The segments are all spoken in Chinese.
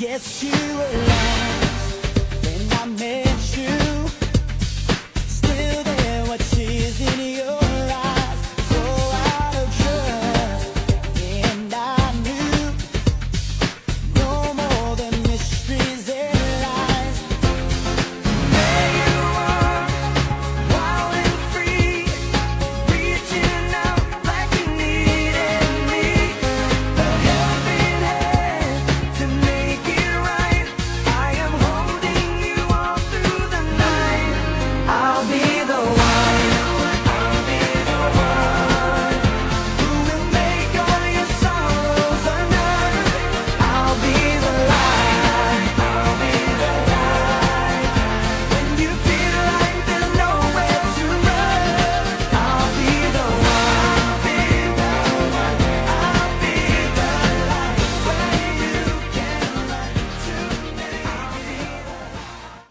Guess you were lost when I met you. Still there, what tears in your eyes, so out of trust. And I knew no more than mysteries and lies. There you are, wild and free, reaching out like you needed me. A helping hand to make it right. I am holding you all through the night. I'll be the one, I'll be the one who will make all your sorrows undone. I'll be the light, I'll be the light. When you feel like there's nowhere to run, I'll be the one, I'll be the one, I'll be the light where you can run to me. I'll be the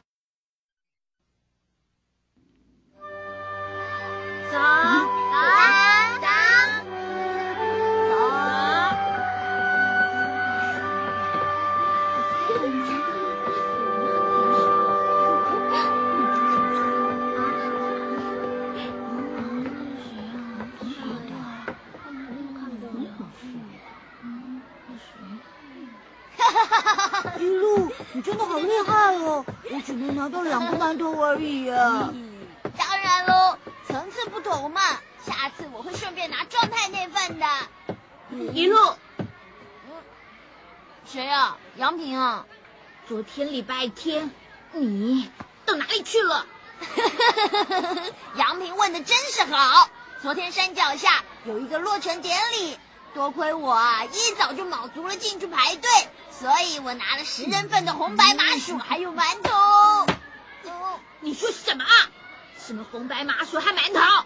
走，走， 一路，你真的好厉害哦！我只能拿到2个馒头而已啊。 当然喽，层次不同嘛。下次我会顺便拿状态那份的。 一路， 谁啊？杨平啊？ 昨天礼拜天，你到哪里去了？ 杨平问的真是好。昨天山脚下有一个落成典礼，多亏我啊一早就卯足了劲去排队，所以我拿了10人份的红白麻薯还有馒头。 你说什么啊？什么红白麻薯还馒头？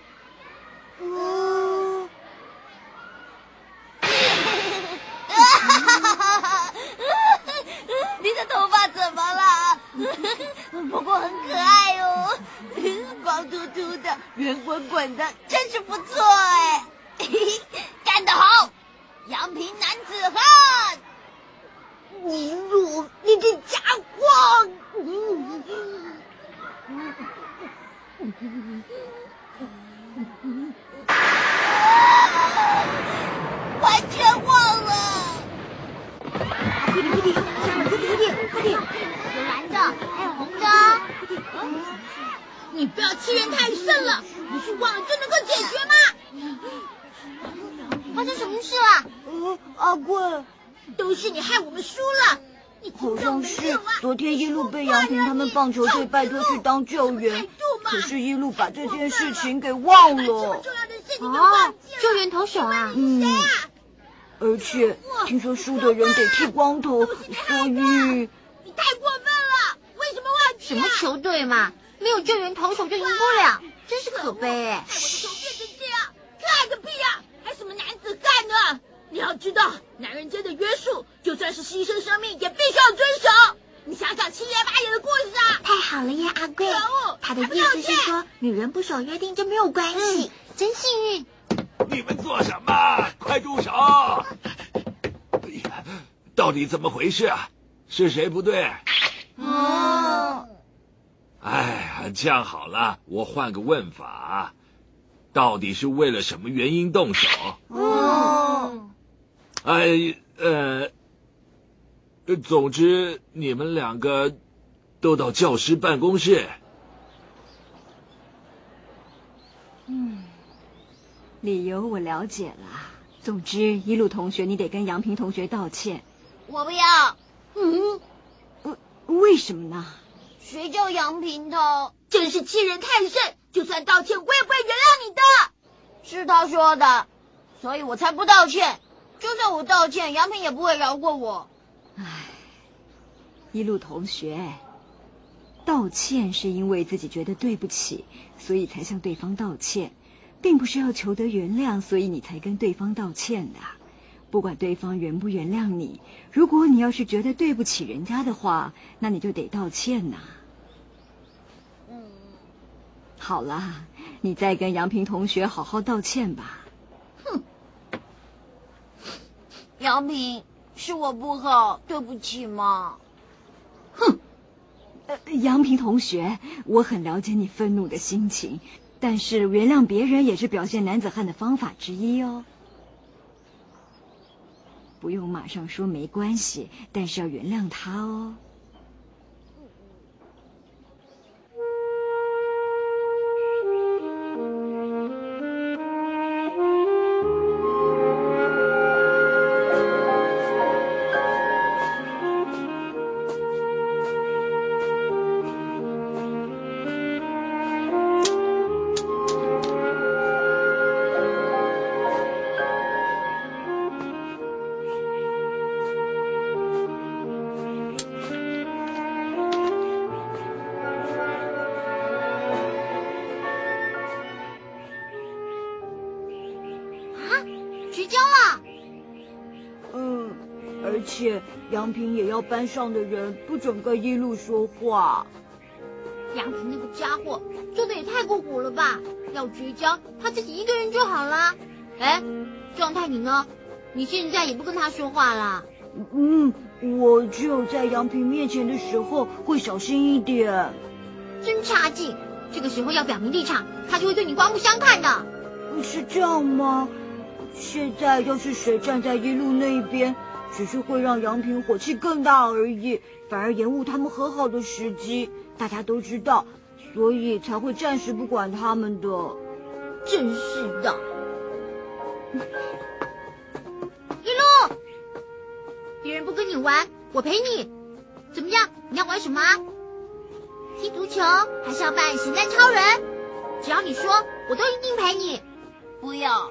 你的头发怎么了？不过很可爱哦，光秃秃的，圆滚滚的，真是不错哎！干得好，杨平男子汉！ 一路，你这家伙！ 完全忘了。 快点，下来快点！ 有蓝的，还有红的。 你不要欺人太甚了，不是忘了就能够解决吗？ 发生什么事了？ 阿贵， 都是你害我们输了。你好像是昨天一路被杨平他们棒球队拜托去当救援，可是一路把这件事情给忘了。 哦，救援投手啊？ 而且听说输的人得剃光头，所以你太过分了！为什么忘记？ 什么球队嘛，没有救援投手就赢不了，真是可悲哎！ 我球变成这样，可爱个屁呀！还什么男子汉呢？你要知道，男人间的约束，就算是牺牲生命，也必须要遵守。你想想七爷八爷的故事啊！ 太好了呀，阿贵，他的意思是说，女人不守约定就没有关系，真幸运。 你们做什么？快住手！哎呀，到底怎么回事啊？是谁不对？哎，这样好了，我换个问法，到底是为了什么原因动手？总之你们2个都到教师办公室。 理由我了解了。总之，一路同学，你得跟杨平同学道歉。 我不要。 为什么呢？ 谁叫杨平的？ 真是欺人太甚！就算道歉，我也不会原谅你的。 是他说的，所以我才不道歉。就算我道歉，杨平也不会饶过我。 一路同学，道歉是因为自己觉得对不起，所以才向对方道歉，并不是要求得原谅，所以你才跟对方道歉的。不管对方原不原谅你，如果你要是觉得对不起人家的话，那你就得道歉呐。好了，你再跟杨平同学好好道歉吧。 杨平， 是我不好，对不起嘛。 哼，杨平同学，我很了解你愤怒的心情，但是原谅别人也是表现男子汉的方法之一哦。不用马上说没关系，但是要原谅他哦。 绝交了。 而且杨平也要班上的人不准跟一路说话。 杨平那个家伙做的也太过火了吧！要绝交，他自己一个人就好啦。哎，状态你呢？你现在也不跟他说话啦？ 我只有在杨平面前的时候会小心一点。 真差劲！这个时候要表明立场，他就会对你刮目相看的。 是这样吗？现在要是谁站在一路那一边，只是会让杨平火气更大而已，反而延误他们和好的时机。大家都知道，所以才会暂时不管他们的。 真是的。一路，别人不跟你玩，我陪你。怎么样？你要玩什么？踢足球还是要扮咸蛋超人？只要你说，我都一定陪你。 不要。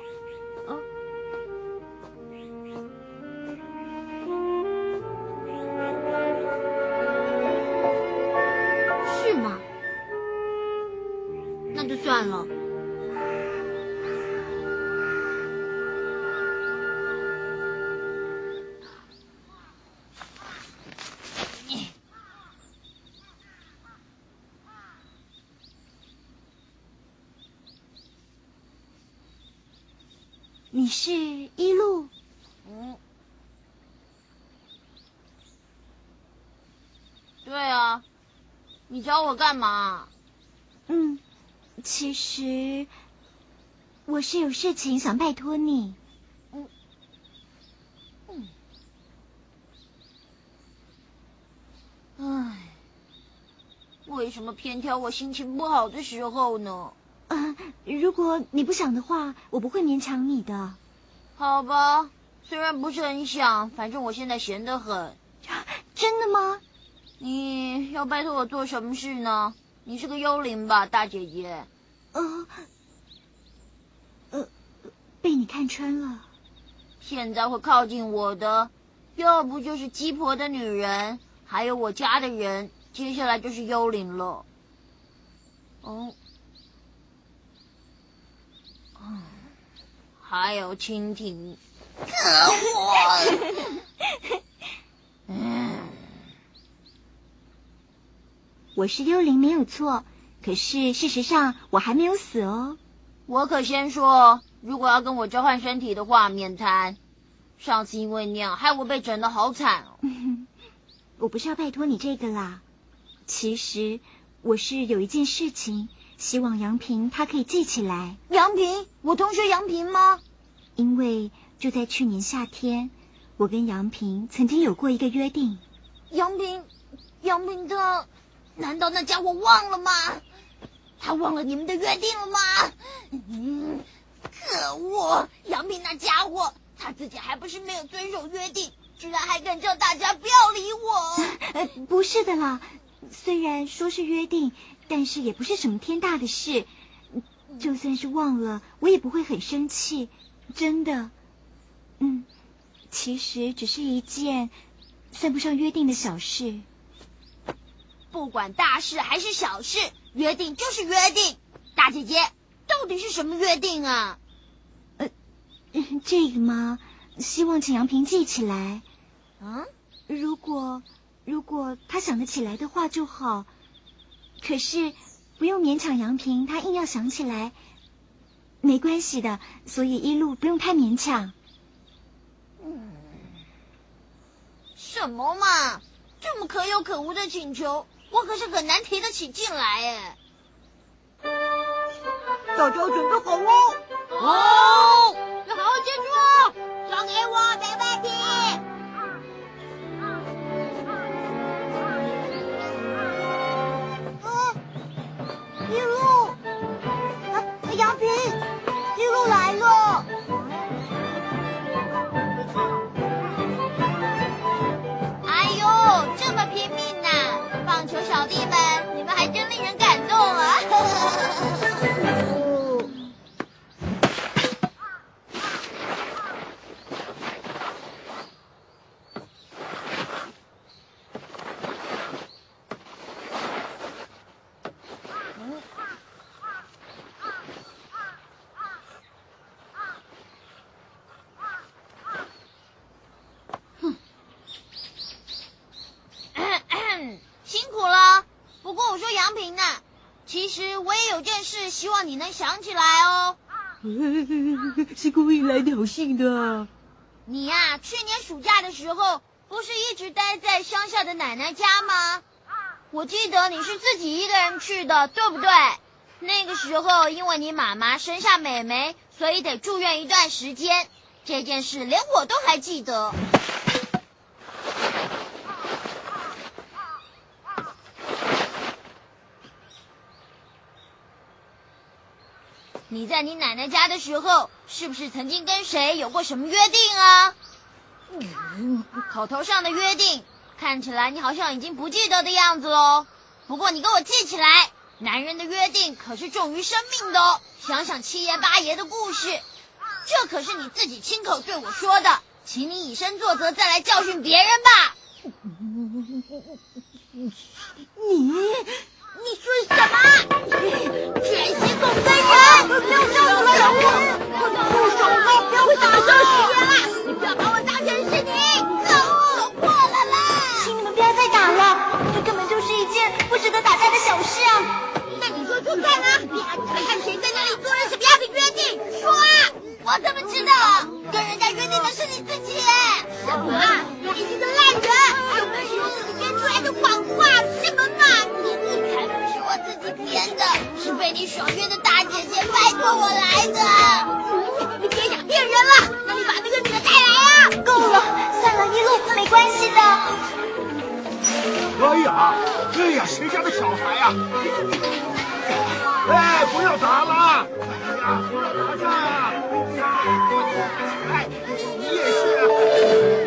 是吗？那就算了。 你是一路？ 对啊，你找我干嘛？ 其实我是有事情想拜托你。 唉，为什么偏挑我心情不好的时候呢？ 如果你不想的话，我不会勉强你的。 好吧，虽然不是很想，反正我现在闲得很。 真的吗？ 你要拜托我做什么事呢？你是个幽灵吧，大姐姐？ 被你看穿了。 现在会靠近我的，要不就是鸡婆的女人，还有我家的人，接下来就是幽灵了。还有蜻蜓，可恶！ 我是幽灵没有错，可是事实上我还没有死哦。 我可先说，如果要跟我交换身体的话，免谈。上次因为那样，害我被整得好惨哦。 我不是要拜托你这个啦，其实我是有一件事情，希望杨平他可以记起来。 杨平，我同学杨平吗？ 因为就在去年夏天，我跟杨平曾经有过一个约定。 杨平他，难道那家伙忘了吗？他忘了你们的约定了吗？可恶！杨平那家伙，他自己还不是没有遵守约定，居然还敢叫大家不要理我。 不是的啦，虽然说是约定，但是也不是什么天大的事。就算是忘了，我也不会很生气，真的。其实只是一件算不上约定的小事。 不管大事还是小事，约定就是约定。大姐姐，到底是什么约定啊？ 这个嘛，希望请杨平记起来。如果他想得起来的话就好，可是不用勉强杨平，他硬要想起来，没关系的，所以一路不用太勉强。 什么嘛？这么可有可无的请求，我可是很难提得起劲来哎。 大家准备好哦。 哦，要好好接住哦。交给我，没问题。 一路，杨平，一路来了。 哎呦，这么拼命呐！棒球小弟们，你们还真令人感动啊！辛苦了。不过我说杨平呐，其实我也有件事希望你能想起来哦。 是故意来挑衅的。 你呀，去年暑假的时候不是一直待在乡下的奶奶家吗？我记得你是自己一个人去的，对不对？那个时候因为你妈妈生下美眉，所以得住院一段时间。这件事连我都还记得。你在你奶奶家的时候，是不是曾经跟谁有过什么约定啊？口头上的约定，看起来你好像已经不记得的样子喽。不过你给我记起来，男人的约定可是重于生命的哦。想想七爷八爷的故事，这可是你自己亲口对我说的，请你以身作则，再来教训别人吧。你说什么？卷心狗跟人！不要这样子了，杨平！不手了，不要打伤十元了！你不要把我当成是你！可恶，错了啦！ 请你们不要再打了，这根本就是一件不值得打架的小事啊！ 那你说说看啊，你还看谁在那里做了什么样的约定？说啊！我怎么知道？跟人家约定的是你自己。什么？你是个烂人！又不是我自己编出来的谎话，什么嘛？你才不是我自己编的，是被你爽约的大姐姐拜托我来的。你别想骗人了，那你把那个女的带来啊！ 够了，算了，一路没关系的。 哎呀，谁家的小孩呀？哎，不要打了！哎呀，不要打架呀！哎，你也是。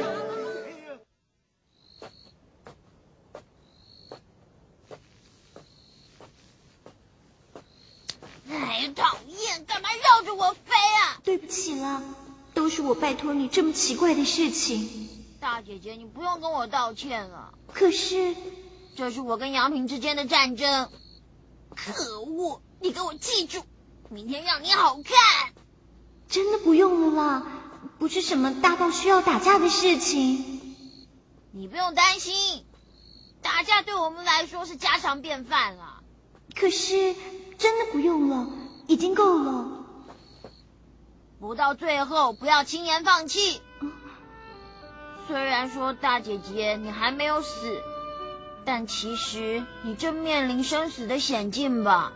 哎，讨厌，干嘛绕着我飞啊？ 对不起了，都是我拜托你这么奇怪的事情。 大姐姐，你不用跟我道歉了。 可是， 这是我跟杨平之间的战争。可恶，你给我记住，明天让你好看。 真的不用了啦，不是什么大到需要打架的事情。 你不用担心，打架对我们来说是家常便饭了。 可是，真的不用了，已经够了。 不到最后，不要轻言放弃。虽然说大姐姐你还没有死，但其实你正面临生死的险境吧？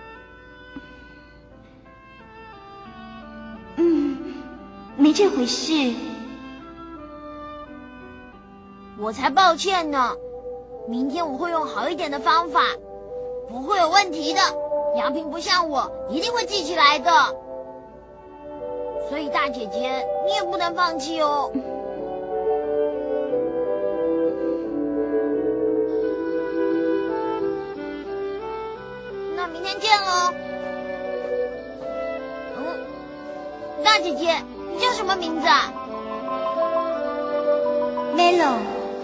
没这回事。 我才抱歉呢。明天我会用好一点的方法，不会有问题的。杨平不像我，一定会记起来的。所以大姐姐，你也不能放弃哦。那明天见喽。大姐姐，你叫什么名字啊 Melo，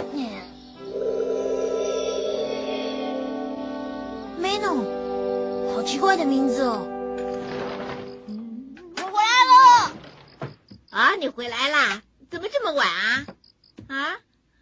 Melo， 好奇怪的名字哦。我回来了。 啊，你回来啦？怎么这么晚啊？啊？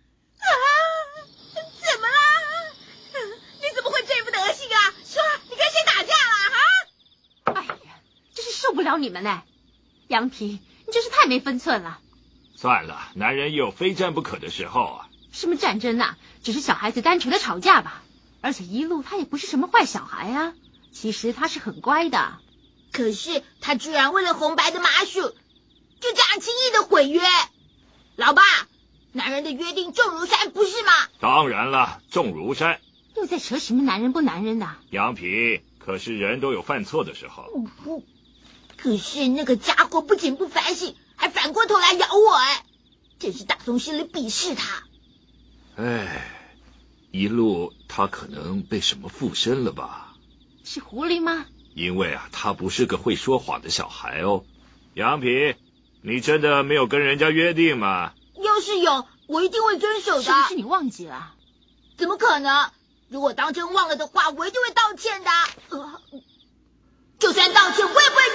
怎么啦？你怎么会这副德行啊？说，你跟谁打架了？ 哎呀，真是受不了你们嘞！杨平，你真是太没分寸了。 算了，男人也有非战不可的时候啊。 什么战争啊？只是小孩子单纯的吵架吧。而且一路他也不是什么坏小孩啊，其实他是很乖的。 可是他居然为了红白的麻薯，就这样轻易的毁约。老爸，男人的约定重如山，不是吗？ 当然了，重如山。 又在扯什么男人不男人的？ 杨平，可是人都有犯错的时候。 可是那个家伙不仅不反省，还反过头来咬我，哎，真是打从心里鄙视他。 哎，一路他可能被什么附身了吧？ 是狐狸吗？ 因为啊，他不是个会说谎的小孩哦。杨平，你真的没有跟人家约定吗？ 要是有，我一定会遵守的。 是不是你忘记了？ 怎么可能？如果当真忘了的话，我一定会道歉的。就算道歉，我也不会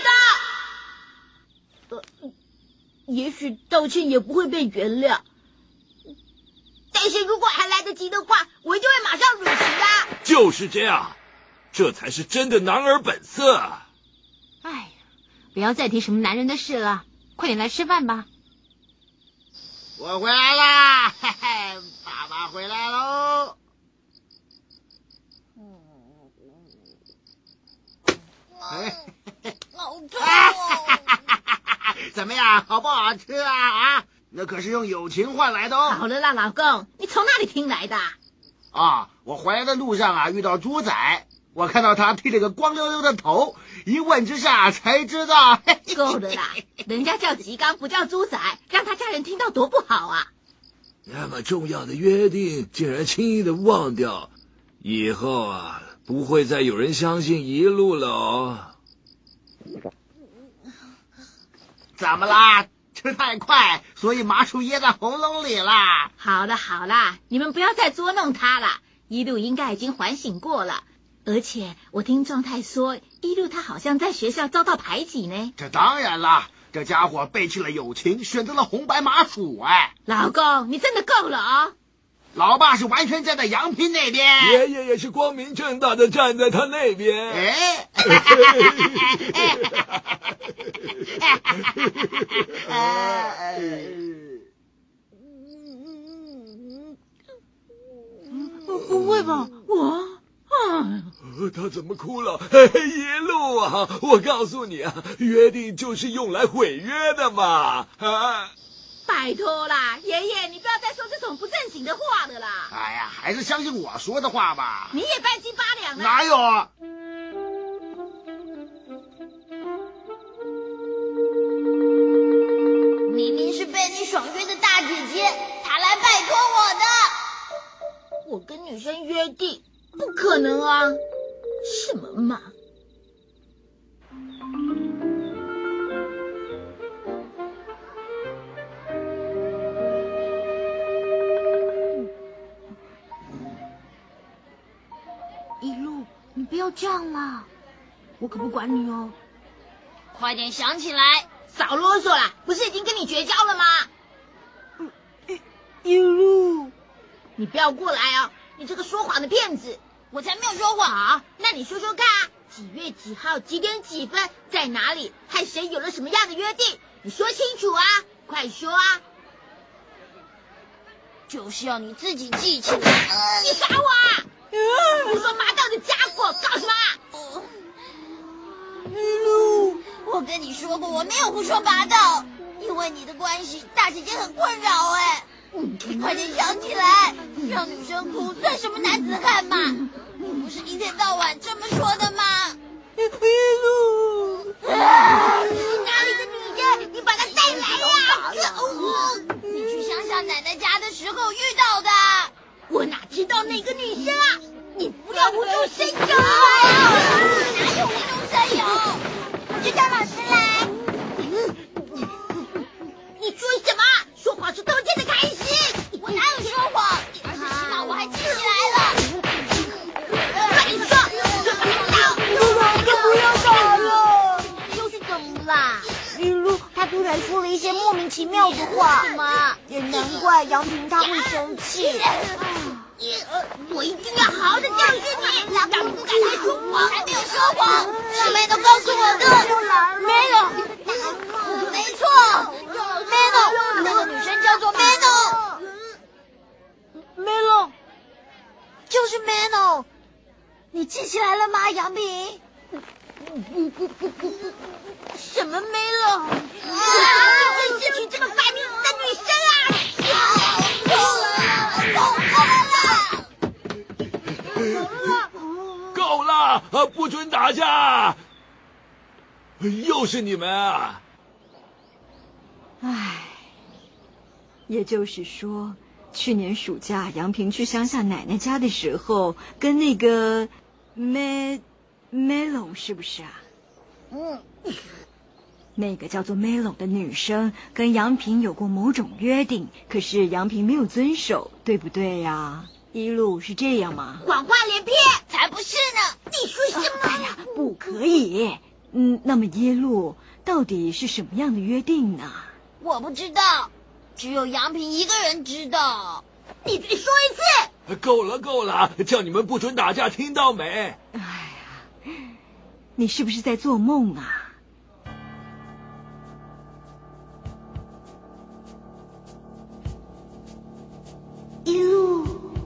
原谅你的。也许道歉也不会被原谅，但是如果还来得及的话，我一定会马上履行的。 就是这样，这才是真的男儿本色。 哎呀，不要再提什么男人的事了，快点来吃饭吧。 我回来啦，嘿嘿，爸爸回来喽。 好痛哦！ 怎么样，好不好吃啊？啊，那可是用友情换来的哦。 好了啦，老公，你从哪里听来的？ 啊，我回来的路上啊，遇到猪仔，我看到他剃了个光溜溜的头，一问之下才知道。 够了啦，人家叫吉刚，不叫猪仔，让他家人听到多不好啊！ 那么重要的约定，竟然轻易的忘掉，以后啊，不会再有人相信一路了哦。 怎么啦？吃太快，所以麻薯噎在喉咙里啦。 好了好了，你们不要再捉弄他了。一路应该已经缓醒过了，而且我听状态说，一路他好像在学校遭到排挤呢。 这当然啦，这家伙背弃了友情，选择了红白麻薯。哎， 老公，你真的够了啊！ 老爸是完全站在杨平那边， 爷爷也是光明正大的站在他那边。 哎， 不会吧？ 他怎么哭了？一路啊，我告诉你啊，约定就是用来毁约的嘛。啊， 拜托啦，爷爷，你不要再说这种不正经的话了啦。 哎呀，还是相信我说的话吧。 你也半斤八两了。 哪有啊？ 明明是被你爽约的大姐姐，她来拜托我的。 我跟女生约定，不可能啊！什么嘛！ 一路，你不要这样啦，我可不管你哦。 快点想起来， 少啰嗦啦，不是已经跟你绝交了吗？ 一路， 你不要过来啊！你这个说谎的骗子！ 我才没有说谎啊！ 那你说说看啊，几月几号几点几分在哪里和谁有了什么样的约定？你说清楚啊！快说啊！ 就是要你自己记起来。 你耍我啊！胡说八道的家伙，搞什么？ 一路，我跟你说过，我没有胡说八道，因为你的关系，大姐姐很困扰哎。你快点想起来，让女生哭算什么男子汉嘛？你不是一天到晚这么说的吗？ 一路， 哪里的女人？你把她带来呀！你去乡下奶奶家的时候遇到的。 我哪知道哪个女生啊？你不要无中生有！ 哪有无中生有？就叫老师来。 你说什么？说谎是偷窃的开始。 我哪有说谎？而且起码我还记起来了。 快点说， 就不要打了。 又是怎么啦？ 一路，他突然说了一些莫名其妙的话， 什么？ 也难怪杨平他会生气。 我一定要好好的教训你，让你不敢再说谎。 还没有说谎，是妹都告诉我的。没有，没错，Mano，那个女生叫做 Mano。 你记起来了吗，杨平？什么没了？这件事情这么摆明的女生啊！ 够了，不准打架！又是你们啊！ 唉，也就是说，去年暑假杨平去乡下奶奶家的时候，跟那个Melon 是不是啊？那个叫做 Melon 的女生跟杨平有过某种约定，可是杨平没有遵守，对不对呀？一路是这样吗？ 谎话连篇，才不是呢！你说什么？ 哎呀，不可以。那么耶路到底是什么样的约定呢？ 我不知道，只有杨平一个人知道。你再说一次！ 够了，叫你们不准打架，听到没？ 哎呀，你是不是在做梦啊？ 一路。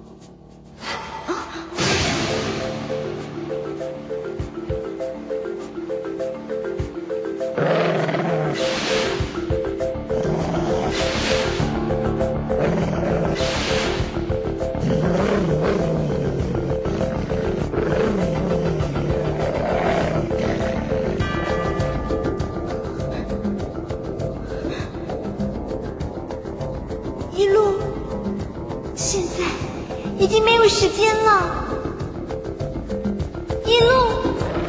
一路，现在已经没有时间了。一路，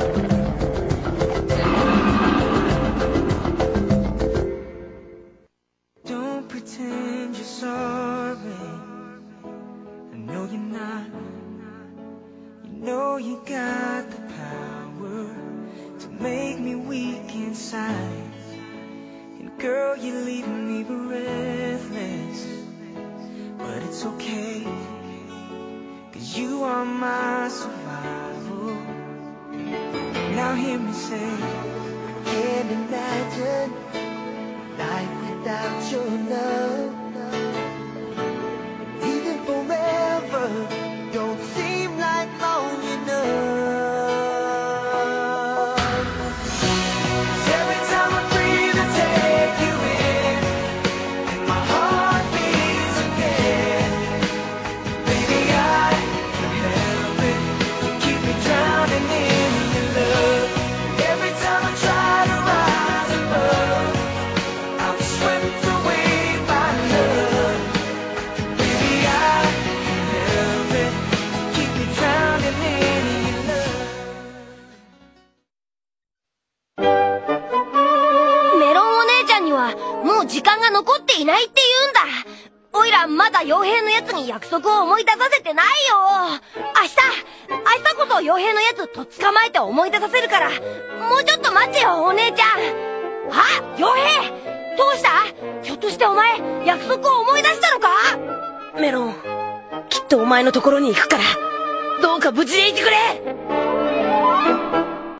時間が残っていないって言うんだ。おいらまだ傭兵のやつに約束を思い出させてないよ。明日こそ傭兵のやつとっ捕まえて思い出させるから、もうちょっと待ってよ、お姉ちゃん。あ、傭兵どうした？ひょっとしてお前約束を思い出したのか？メロン、きっとお前のところに行くから、どうか無事でいてくれ。